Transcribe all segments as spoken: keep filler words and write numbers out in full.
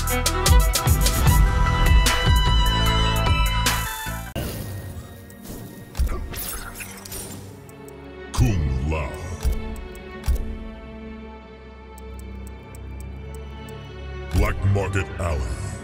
Kung Lao. Black Market Alley.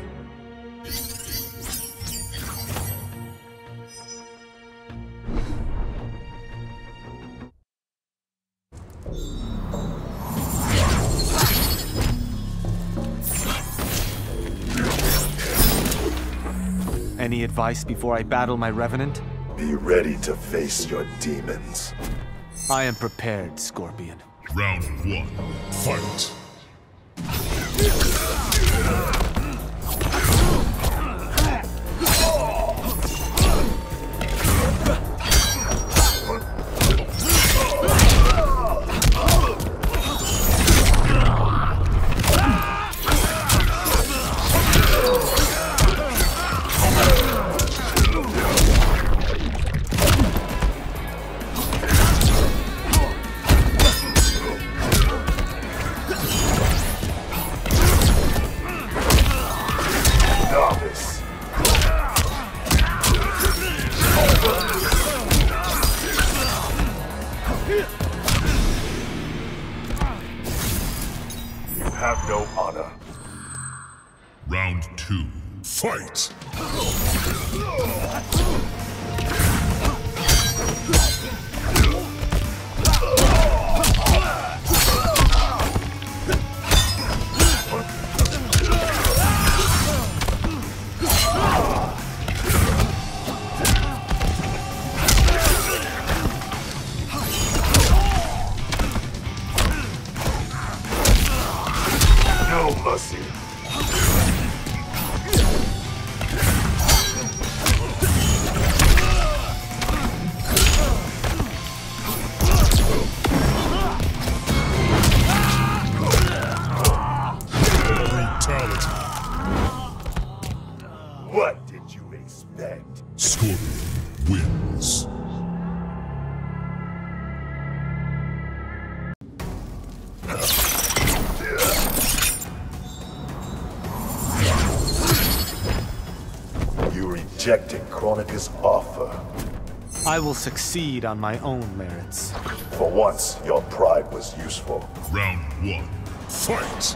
Any advice before I battle my revenant? Be ready to face your demons. I am prepared, Scorpion. Round one, fight! Have no honor. Round two, fight! No mercy. Brutality. What did you expect? Scorpion wins. You rejected Kronika's offer. I will succeed on my own merits. For once, your pride was useful. Round one, fight!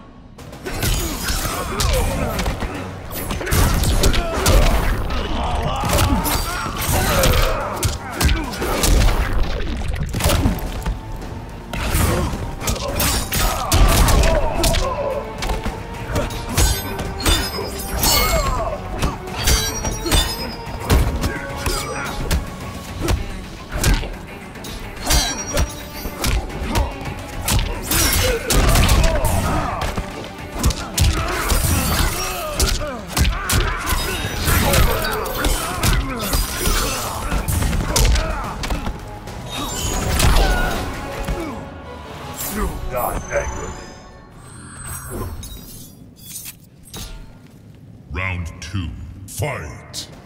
Do not anger me. Round two, fight!